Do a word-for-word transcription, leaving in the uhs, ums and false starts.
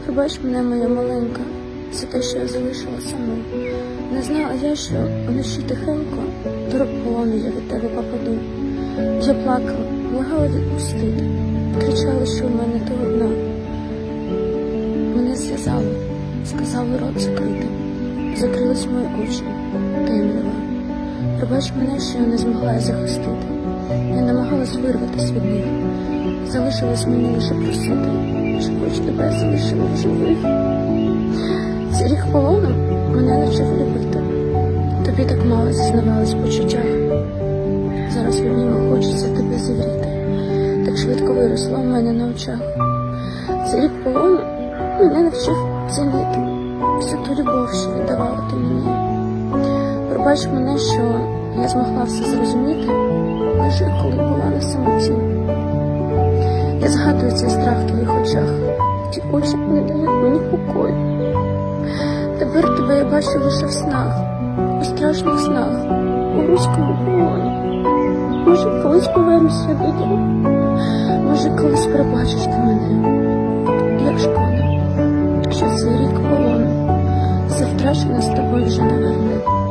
Пробач мене, моя маленька, за те, що я залишила саму. Не знала я, що вночі тихенько до рук полону я від тебе попаду. Я плакала, благала відпустити, кричала, що в мене ти одна. Мене зв'язали, сказали рот закрити, закрились мої очі, темрява. Пробач мене, що я не змогла захистити. Я намагалась вирватися від них. Залишилось мені лише просити, що хоч тебе залишили в живих. Цей рік полону мене навчив любити. Тобі так мало зізнавались в почуттях. Зараз від нього хочеться тебе зігріти. Так швидко виросло в мене на очах. Цей рік полону мене навчив цінити всю ту любов, що віддавала ти мені. Пробач мене, що я змогла все зрозуміти, лише коли була на самоті. Я згадую цей страх в твоїх очах, ті очі не дають мені покою. Тепер тебе я бачу лише в снах, у страшних снах, у руському полоні. Може, колись повернуся додому, може, колись пробачиш ти мене. Як шкода, що цей рік полону все втрачено з тобою вже не верне.